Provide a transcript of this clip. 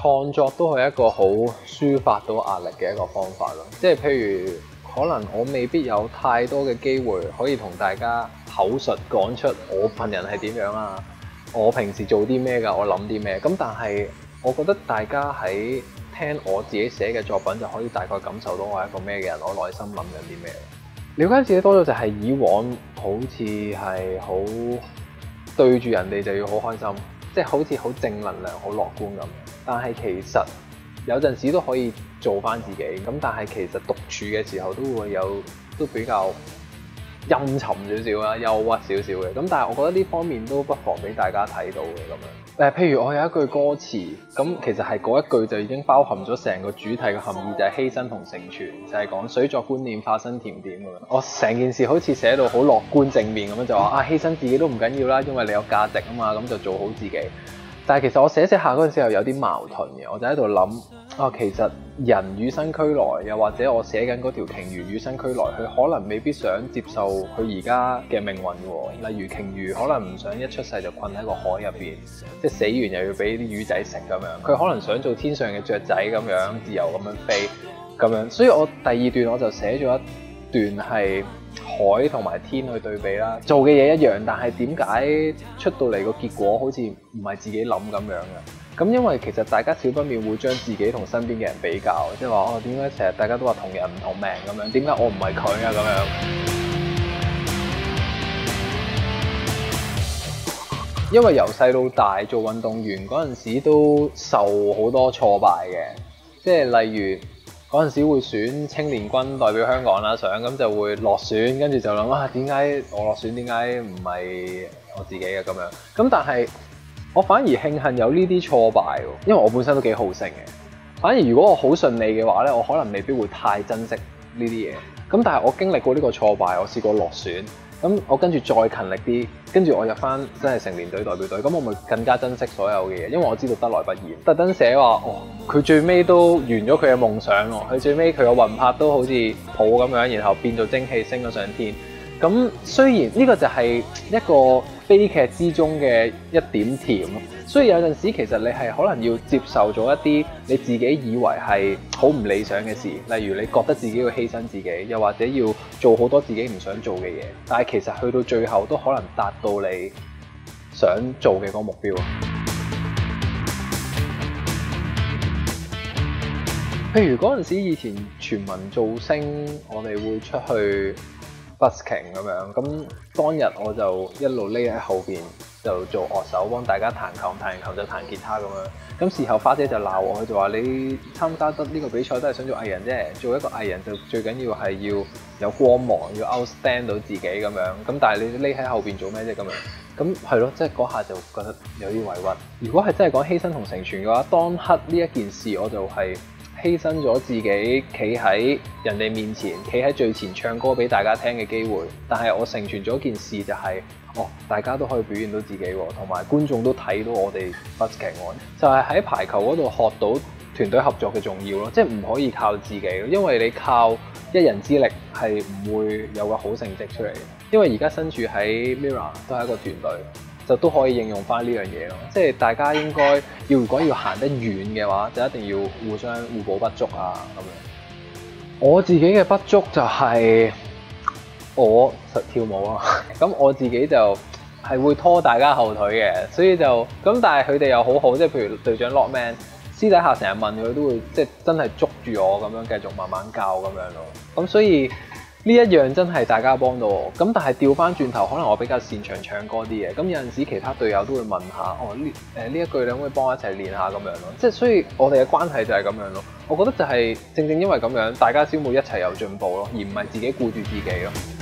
創作都係一個好抒發到壓力嘅一個方法咯。即係譬如可能我未必有太多嘅機會可以同大家口述講出我份人係點樣啊，我平時做啲咩㗎，我諗啲咩。咁但係我覺得大家喺聽我自己寫嘅作品就可以大概感受到我係一個咩嘅人，我內心諗緊啲咩。了解自己多咗就係以往好似係好對住人哋就要好開心，即係好似好正能量、好樂觀咁。但係其實有陣時都可以做翻自己。咁但係其實獨處嘅時候都比較陰沉少少啦，憂鬱少少嘅。咁但係我覺得呢方面都不妨俾大家睇到嘅咁樣。譬如我有一句歌詞，咁其實係嗰一句就已經包含咗成個主題嘅含義，就係犧牲同成全，就係講水作觀念，化身甜點咁樣。我成件事好似寫到好樂觀正面咁樣，就話犧牲自己都唔緊要啦，因為你有價值啊嘛，咁就做好自己。但係其實我寫下嗰陣時候有啲矛盾嘅，我就喺度諗其實人與生俱來，又或者我寫緊嗰條鯨魚與生俱來，佢可能未必想接受佢而家嘅命運喎。例如鯨魚可能唔想一出世就困喺個海入邊，即係死完又要俾啲魚仔食咁樣。佢可能想做天上嘅雀仔咁樣，自由咁樣飛咁樣。所以我第二段我就寫咗一段係海同埋天去對比啦，做嘅嘢一樣，但係點解出到嚟個結果好似唔係自己諗咁樣嘅？咁因為其實大家少不免會將自己同身邊嘅人比較，即係話點解成日大家都話同人唔同命咁樣，點解我唔係佢啊咁樣？因為由細到大做運動員嗰陣時都受好多挫敗嘅，即係例如嗰陣時會選青年軍代表香港啦，咁就會落選，跟住就諗點解我落選，點解唔係我自己嘅咁樣？咁但係我反而慶幸有呢啲挫敗喎，因為我本身都幾好勝嘅。反而如果我好順利嘅話咧，我可能未必會太珍惜呢啲嘢。咁但係我經歷過呢個挫敗，我試過落選，咁我跟住再勤力啲，跟住我入翻真係成年隊代表隊，咁我咪更加珍惜所有嘅嘢，因為我知道得來不易。特登寫話佢最尾都完咗佢嘅夢想喎，佢最尾佢嘅魂魄都好似抱咁樣，然後變做蒸汽升咗上天。咁雖然呢個就係一個悲劇之中嘅一點甜，所以有陣時其實你係可能要接受咗一啲你自己以為係好唔理想嘅事，例如你覺得自己要犧牲自己，又或者要做好多自己唔想做嘅嘢，但係其實去到最後都可能達到你想做嘅嗰個目標。譬如嗰陣時以前全民造星，我哋會出去busking 咁樣，咁當日我就一路匿喺後邊就做樂手，幫大家彈琴就彈吉他咁樣。咁事後花姐就鬧我，佢就話你參加得呢個比賽都係想做藝人啫，做一個藝人就最緊要係要有光芒，要 outstand 到自己咁樣。咁但係你匿喺後邊做咩啫咁樣？咁係咯，即係嗰下就覺得有啲委屈。如果係真係講犧牲同成全嘅話，當刻呢一件事我就係犧牲咗自己，企喺人哋面前，企喺最前唱歌俾大家聽嘅機會。但係我成全咗件事就係，大家都可以表現到自己喎，同埋觀眾都睇到我哋 busking 就係喺排球嗰度學到團隊合作嘅重要咯，即係唔可以靠自己咯，因為你靠一人之力係唔會有個好成績出嚟嘅。因為而家身處喺 Mirror 都係一個團隊，就都可以應用翻呢樣嘢咯，即係大家應該如果要行得遠嘅話，就一定要互相互補不足啊咁樣。我自己嘅不足就係我實跳舞啊，咁我自己就係會拖大家後腿嘅，所以就咁，但係佢哋又好好，即係譬如隊長 Lockman 私底下成日問佢都會即係真係捉住我咁樣繼續慢慢教咁樣咯，咁所以呢一樣真係大家幫到我，咁但係調翻轉頭，可能我比較擅長唱歌啲嘅，咁有陣時其他隊友都會問下，呢一句你可唔可以幫我一齊練下咁樣咯？即係所以我哋嘅關係就係咁樣咯。我覺得就係正正因為咁樣，大家先會一齊有進步咯，而唔係自己顧住自己咯。